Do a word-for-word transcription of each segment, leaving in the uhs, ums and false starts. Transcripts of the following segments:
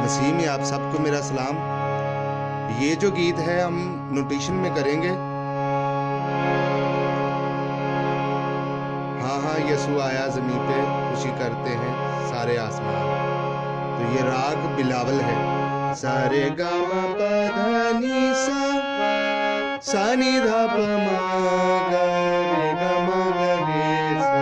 नसीम में आप सबको मेरा सलाम। ये जो गीत है हम नोटेशन में करेंगे। हाँ हाँ यसु आया ज़मीं पे, खुशी करते हैं सारे आसमान। तो ये राग बिलावल है। सारे गा मा पा धा नी सा, सा नी धा प मा गा रे गा मा गा रे सा।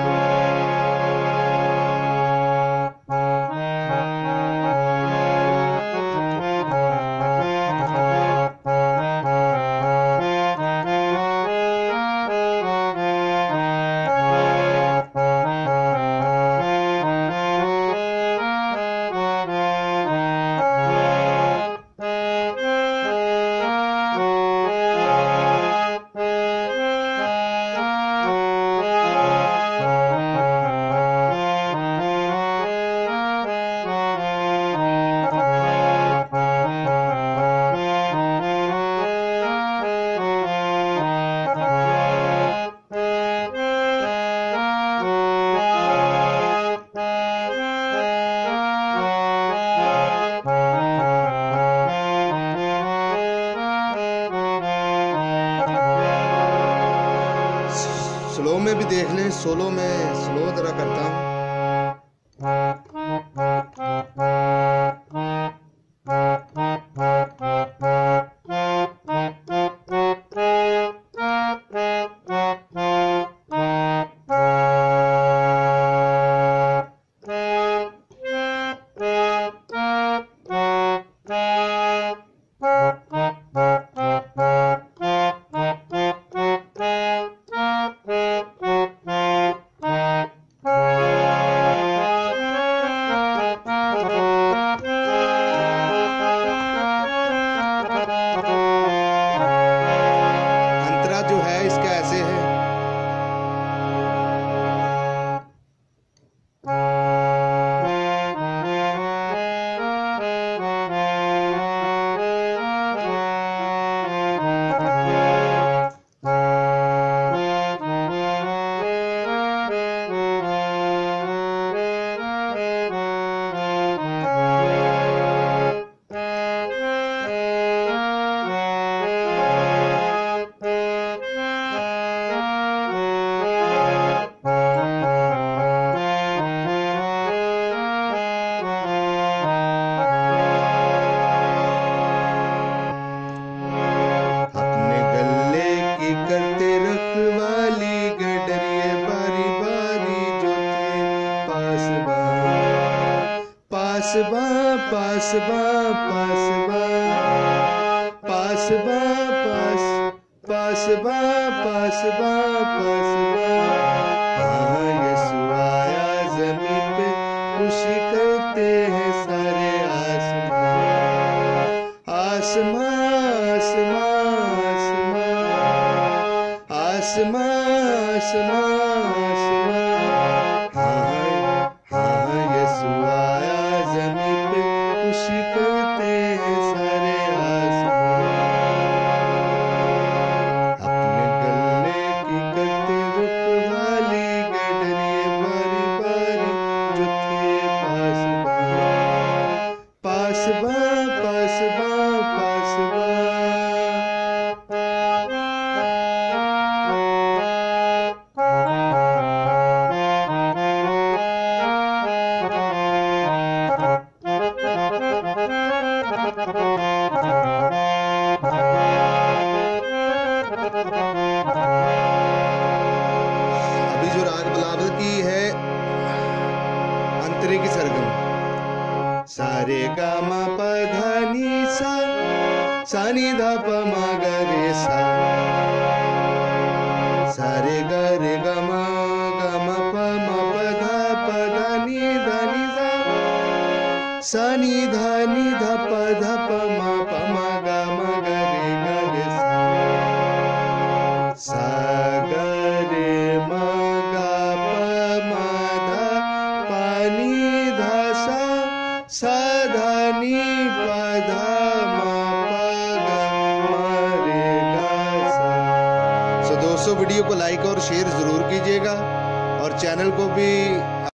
स्लो में भी देख लें, सोलो में स्लो तरह करता हूँ। जो है इसका ऐसे है। पासबा पासबा पासबा पासबा पास पासबा पासबा पासबा। हाँ यसु आया ज़मीं पे, खुशी करते हैं सारे आसमान। आसमां आसमां आसमां आसमां आसमां आसमां। हाँ हाँ यसु आया ज़मीं पे, खुशी करते हैं सारे आसमान। अपने गले की करते रुखवाली, गडरिए बारी बारी जो थे पासबा पासबा पासबा पासबा। अभी जो राग बिलावल की है अंतरे की सरगम। सारे गा मा प धा नी सा, सा नी धा प मा गा रे सा। सारे गा रे गा मा गा मा प मा प धा प धा नी धा नी सा, सा नी धा नी धा प धा प मा प मा गा मा गा रे गा रे सा। सा गा रे मा गा प मा धा पा नी धा सा, सा धा नी प धा मा प गा मा रे गा सा। सो दोस्तों वीडियो को लाइक और शेयर ज़रूर कीजिएगा और चैनल को भी